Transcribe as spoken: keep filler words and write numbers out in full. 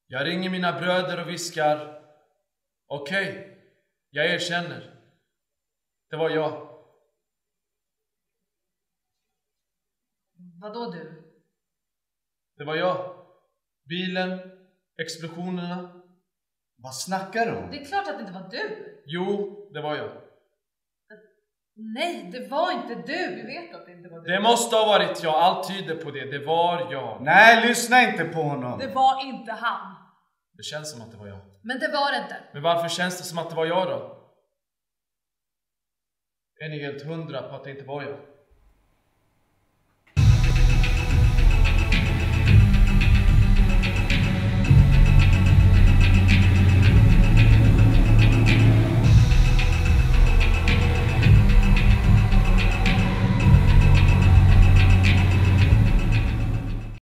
Jag ringer mina bröder och viskar: okej, okay, jag erkänner. Det var jag. Vadå du? Det var jag. Bilen, explosionerna. Vad snackar du om? Det är klart att det inte var du. Jo, det var jag. Nej, det var inte du. Vi vet att det inte var du. Det måste ha varit jag. Allt tyder på det. Det var jag. Nej, lyssna inte på honom. Det var inte han. Det känns som att det var jag. Men det var det inte. Men varför känns det som att det var jag då? Är ni helt hundra på att det inte var jag?